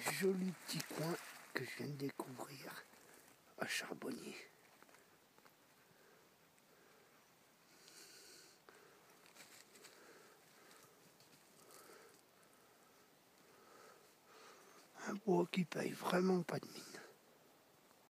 joli petit coin que je viens de découvrir à Charbonnier. Un bois qui paye vraiment pas de mine.